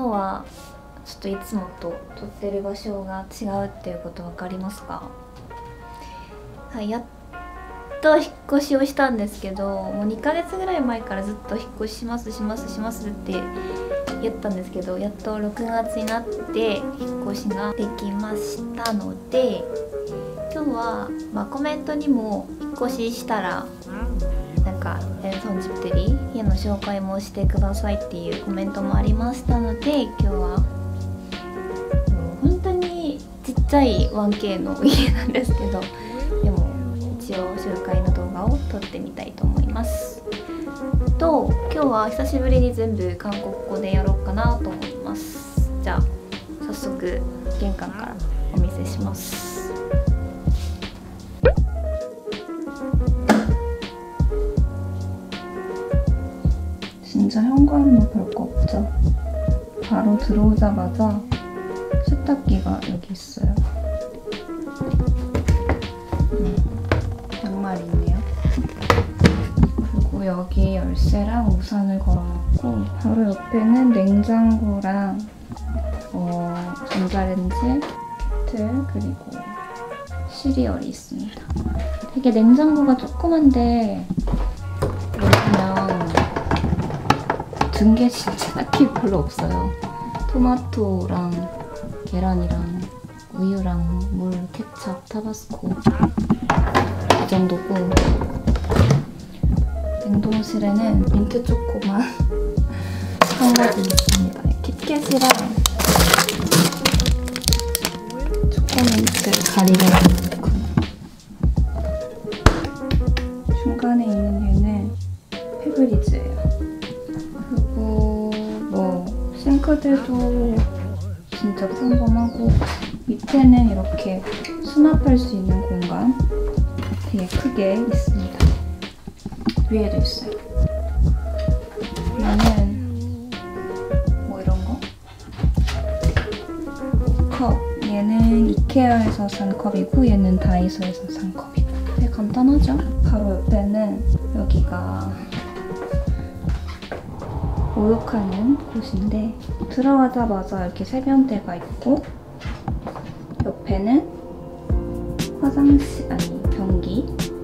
はちょっといつもと撮ってる場所が違うっていうこと分かりますか？はい、やっと引っ越しをしたんですけど、もう2ヶ月ぐらい前からずっと引っ越ししますって言ったんですけど、やっと6月になって引っ越しができましたので、今日は、コメントにも引っ越ししたらなんか편집들이家の紹介もしてくださいっていうコメントもありましたので、今日は本当にちっちゃい 1K の家なんですけど、でも一応紹介の動画を撮ってみたいと思います。と今日は久しぶりに全部韓国語でやろうかなと思います。じゃあ早速玄関からお見せします。 진짜 현관은 별거 없죠. 바로 들어오자마자 세탁기가 여기 있어요. 양말이 있네요. 그리고 여기 열쇠랑 우산을 걸어놓고 바로 옆에는 냉장고랑 전자레인지, 케틀, 그리고 시리얼이 있습니다. 되게 냉장고가 조그만데 보시면 든 게 진짜 딱히 별로 없어요. 토마토랑 계란이랑 우유랑 물, 케찹, 타바스코 이 정도고, 냉동실에는 민트 초코만 한 가지 있습니다. kit캣이랑 초코민트 가리를 넣고, 중간에 있는 얘는 페브리즈예요. 그리고 싱크대도 진짜 평범하고, 밑에는 이렇게 수납할 수 있는 공간 되게 크게 있습니다. 위에도 있어요. 위에는 뭐 이런 거? 컵. 얘는 이케아에서 산 컵이고, 얘는 다이소에서 산 컵이고. 되게 간단하죠? 바로 옆에는 여기가 목욕하는 곳인데, 들어가자마자 이렇게 세면대가 있고, 옆에는 화장실, 아니 변기,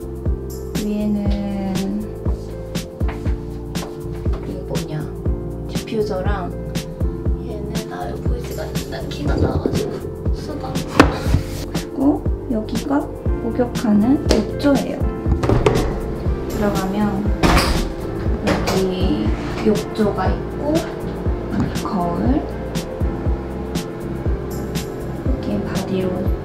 위에는 이거 뭐냐, 디퓨저랑, 얘는 여기 보이지가 않는다, 키가 나와가지고 수건. 그리고 여기가 목욕하는 욕조예요. 들어가면 여기 욕조가 있고, 거울, 여기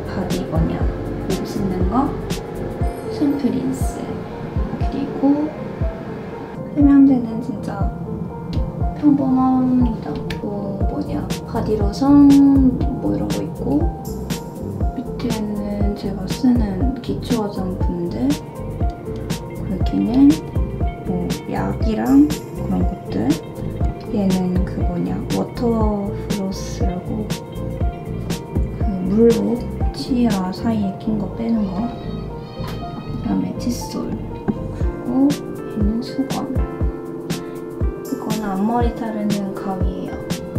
옷 씻는 거, 샴푸 린스, 그리고 세면대는 진짜 평범합니다. 바디로션 뭐 이런 거 있고, 밑에는 제가 쓰는 기초 화장품들, 여기는 뭐 약이랑 그런 것들, 얘는 워터 플로스라고 그 물로 치아 사이에 낀 거 빼는 거, 그다음에 칫솔, 그리고 얘는 수건. 이거는 앞머리 자르는 가위예요.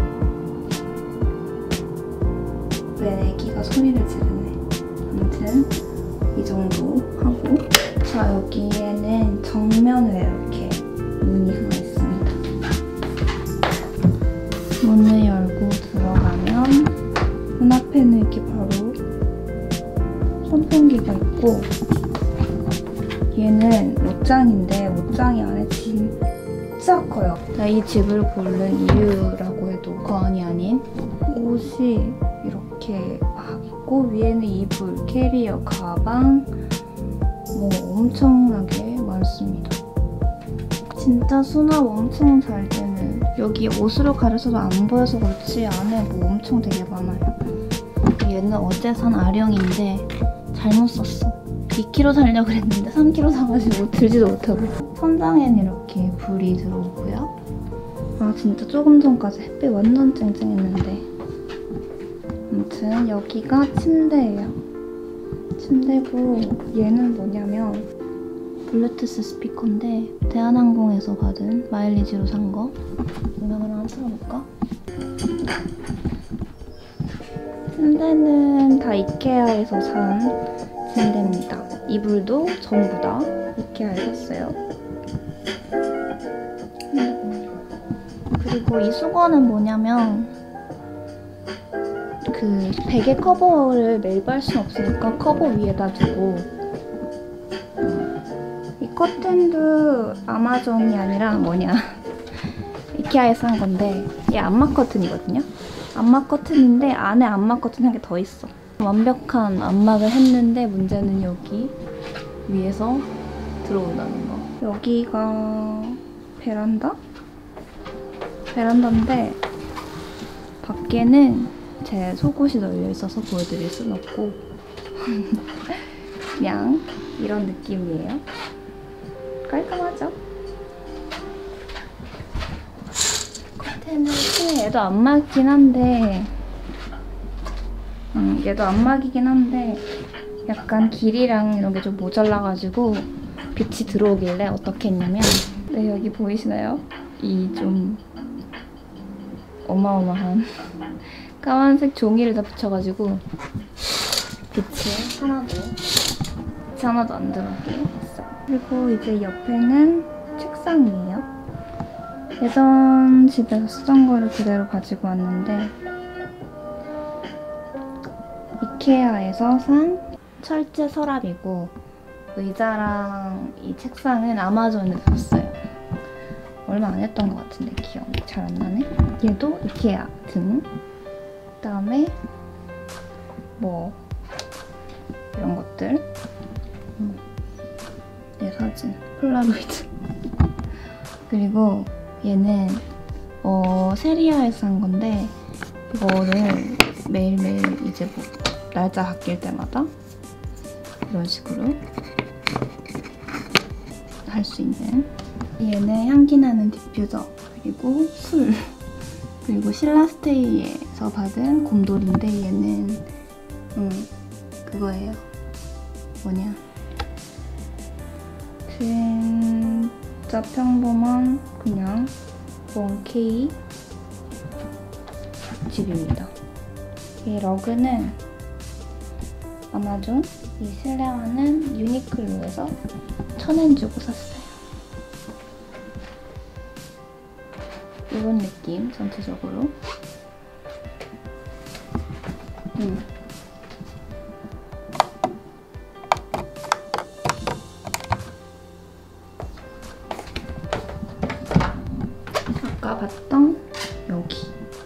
왜 애기가 소리를 지르네. 아무튼 이 정도 하고, 자, 여기에는 정면으로 이렇게 문이 하나 있습니다. 문을 열고 들어가면 문 앞에는 이렇게 바로 선풍기가 있고, 얘는 옷장인데 옷장이 안에 진짜 커요. 이 집을 고른 이유라고 해도 과언이 아닌, 옷이 이렇게 막 있고, 위에는 이불, 캐리어, 가방, 뭐 엄청나게 많습니다. 진짜 수납 엄청 잘 되는, 여기 옷으로 가려서도 안 보여서 그렇지 안에 뭐 엄청 되게 많아요. 얘는 어제 산 아령인데 잘못 샀어. 2kg 사려고 그랬는데 3kg 사가지고 들지도 못하고. 천장에는 이렇게 불이 들어오고요. 아, 진짜 조금 전까지 햇빛 완전 쨍쨍했는데. 아무튼 여기가 침대예요. 침대고, 얘는 뭐냐면 블루투스 스피커인데 대한항공에서 받은 마일리지로 산 거. 음악을 하나 틀어볼까? 침대는 다 이케아에서 산 침대입니다. 이불도 전부 다 이케아에서 샀어요. 그리고 이 수건은 뭐냐면 그 베개 커버를 매일 빨 순 없으니까 커버 위에다 두고, 이 커튼도 아마존이 아니라 뭐냐 이케아에서 산 건데, 이게 암막 커튼이거든요. 암막 커튼인데 안에 암막 커튼 한 개 더 있어. 완벽한 암막을 했는데 문제는 여기 위에서 들어온다는 거. 여기가 베란다인데 밖에는 제 속옷이 널려 있어서 보여드릴 순 없고 그냥 이런 느낌이에요. 깔끔하죠? 얘도 안막이긴 한데, 얘도 안막이긴 한데 약간 길이랑 이런 게 좀 모자라가지고 빛이 들어오길래 어떻게 했냐면, 네, 여기 보이시나요? 이 좀 어마어마한 까만색 종이를 다 붙여가지고 빛이 하나도 안 들어오게 했어. 그리고 이제 옆에는 책상이에요. 예전 집에서 쓰던 거를 그대로 가지고 왔는데, 이케아에서 산 철제 서랍이고, 의자랑 이 책상은 아마존에서 샀어요. 얼마 안 했던 것 같은데 기억이 잘 안 나네. 얘도 이케아 등. 그다음에 뭐 이런 것들. 내 사진, 폴라로이드. 그리고 얘는 세리아에서 산 건데, 이거를 매일매일 이제 뭐 날짜 바뀔 때마다 이런 식으로 할 수 있는. 얘는 향기나는 디퓨저, 그리고 술, 그리고 신라스테이에서 받은 곰돌인데, 얘는 그거예요. 뭐냐, 진짜 평범한 그냥 1K 집입니다. 이 러그는 아마존, 이 실내화는 유니클로에서 1,000엔 주고 샀어요. 이런 느낌 전체적으로. 아까 봤던 여기.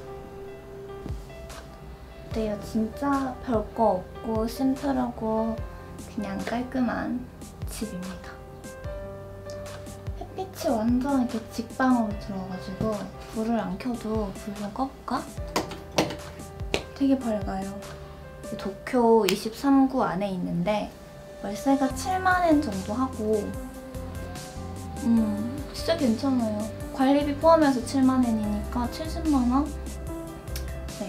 어때요? 진짜 별거 없고 심플하고 그냥 깔끔한 집입니다. 햇빛이 완전 이렇게 직방으로 들어가지고 불을 안 켜도 불 좀 꺼볼까? 되게 밝아요. 도쿄 23구 안에 있는데 월세가 70,000엔 정도 하고, 진짜 괜찮아요. 관리비 포함해서 70,000엔이니까 700,000원? 네,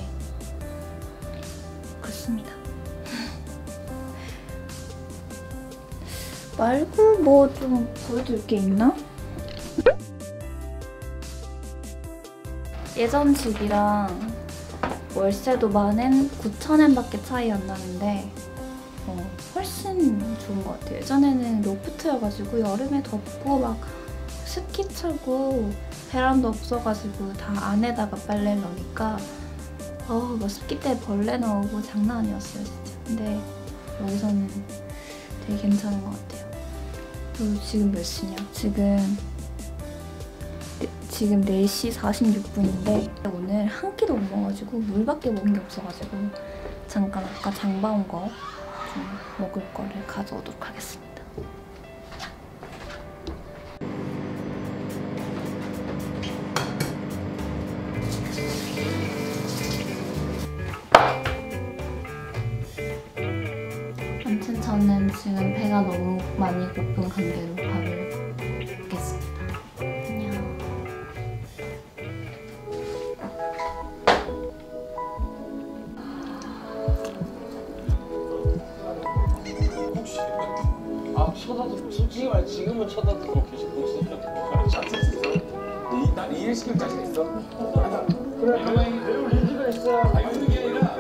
그렇습니다. 말고 뭐 좀 보여줄 게 있나? 예전 집이랑 월세도 10,000엔, 9,000엔밖에 차이 안 나는데 훨씬 좋은 것 같아요. 예전에는 로프트여가지고 여름에 덥고 막 습기 차고 베란다 없어가지고 다 안에다가 빨래를 넣으니까 막 습기 때 벌레 나오고 장난 아니었어요 진짜. 근데 여기서는 되게 괜찮은 것 같아요. 그리고 지금 몇 시냐? 지금 4시 46분인데 오늘 한 끼도 못 먹어가지고 물밖에 먹은 게 없어가지고 잠깐 아까 장 봐온 거 좀 먹을 거를 가져오도록 하겠습니다. 아무튼 저는 지금 배가 너무 많이 고픈 관계로 밥을 먹겠습니다. 안녕. 솔직히 말해 지금은 쳐다도 계속 보고 있어. 나 일 시킬 자신 있어? 그래 가만히 배울 의지가 있어야. 아, 이러는 게 아니라